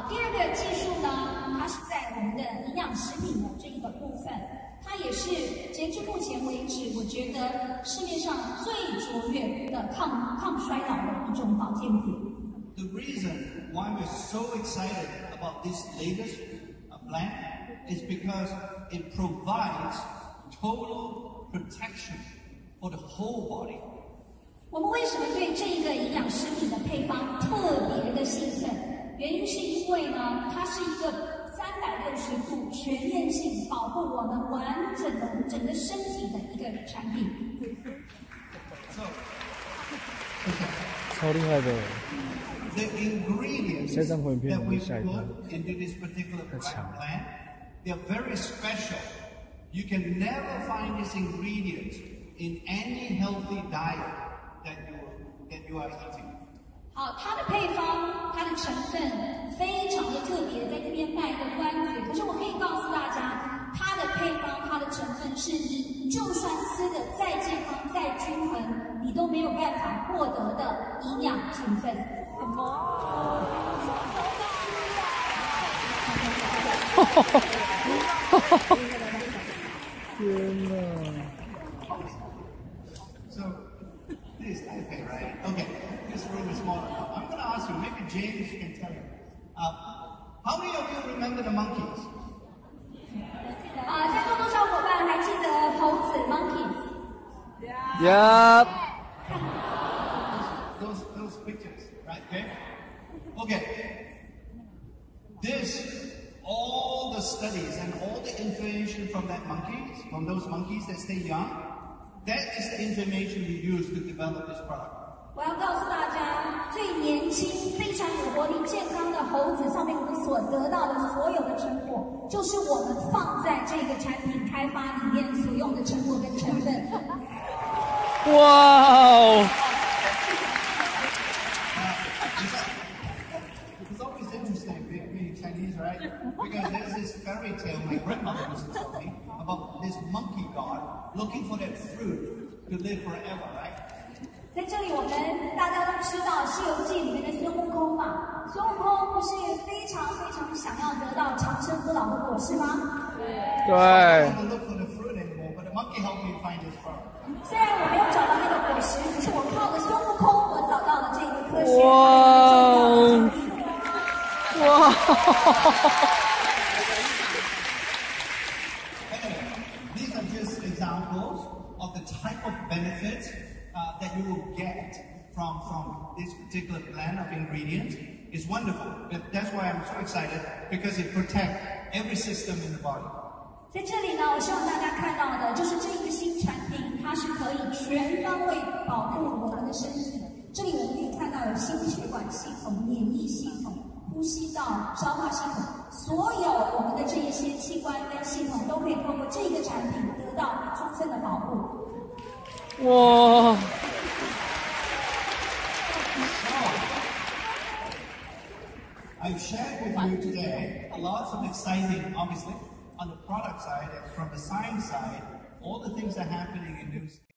第二个技术呢，它是在我们的营养食品的这一个部分，它也是截至目前为止，我觉得市面上最卓越的抗衰老的一种保健品。 The reason why we're so excited about this latest plant is because it provides total protection for the whole body. 我们为什么对这一个营养食品的配方特别的兴奋？原因是因为呢，它是一个360度全面性保护我们完整的整个身体的一个产品。 超厉害的。 The ingredients that we put into this particular plant, they are very special. You can never find these ingredients in any healthy diet that you are eating. 好，它的配方，它的成分非常的特别，在这边卖一个关子。可是我可以告诉大家，它的配方，它的成分是你就算吃的再健康、再均衡，你都没有办法获得的营养成分。什么？ 天哪！ So this is Taipei, right? Okay, this room is small enough. I'm going to ask you, maybe James can tell you. How many of you remember the monkeys? 在座多少伙伴还记得猴子 monkeys？ Yep. Those pictures, right? Okay. All the studies and all the information from those monkeys that stay young, that is the information we use to develop this product. 我要告诉大家，最年轻、非常有活力、健康的猴子上面，我们所得到的所有的成果，就是我们放在这个产品开发里面所用的成果跟成分。 哇！ It's always interesting being Chinese, right? Because there's this fairy tale my grandmother used to tell me about this monkey god looking for that fruit to live forever, right? 在这里，我们大家都知道《西游记》里面的孙悟空嘛。孙悟空不是非常非常想要得到长生不老的果实吗？ 对。 虽然我没有找到那个果实，可是我靠着孙悟空，我找到了这个科学哇！ These are just examples of the type of benefits that you will get from this particular blend of ingredients. It's wonderful. That's why I'm so excited because it protects every system in the body. 在这里呢，我希望大家看到的就是这一个新产品，它是可以全方位保护我们的身体的。这里我们可以看到有心血管系统、免疫系统、呼吸道、消化系统，所有我们的这一些器官跟系统都可以通过这个产品得到充分的保护。 哇！ I've shared with you today lots of exciting, obviously, on the product side and from the science side, all the things that are happening in this